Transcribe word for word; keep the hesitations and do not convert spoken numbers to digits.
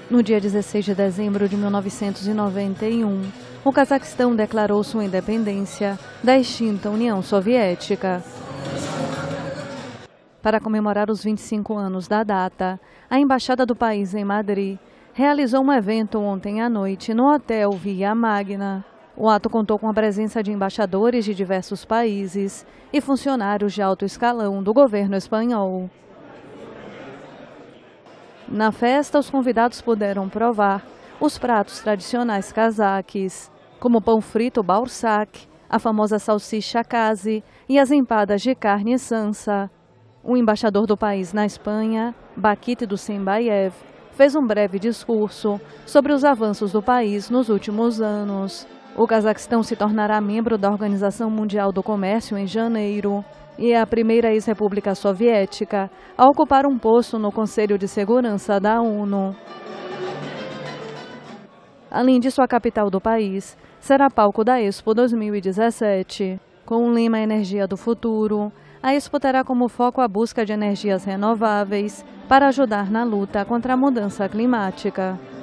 No dia dezesseis de dezembro de mil novecentos e noventa e um, o Cazaquistão declarou sua independência da extinta União Soviética. Para comemorar os vinte e cinco anos da data, a Embaixada do país em Madrid realizou um evento ontem à noite no Hotel Via Magna. O ato contou com a presença de embaixadores de diversos países e funcionários de alto escalão do governo espanhol. Na festa, os convidados puderam provar os pratos tradicionais cazaques, como o pão frito Baursak, a famosa salsicha kazi e as empadas de carne sansa. O embaixador do país na Espanha, Bakit Dusenbaev, fez um breve discurso sobre os avanços do país nos últimos anos. O Cazaquistão se tornará membro da Organização Mundial do Comércio em janeiro e é a primeira ex-república soviética a ocupar um posto no Conselho de Segurança da ONU. Além disso, a capital do país será palco da Expo dois mil e dezessete. Com o lema Energia do Futuro, a Expo terá como foco a busca de energias renováveis para ajudar na luta contra a mudança climática.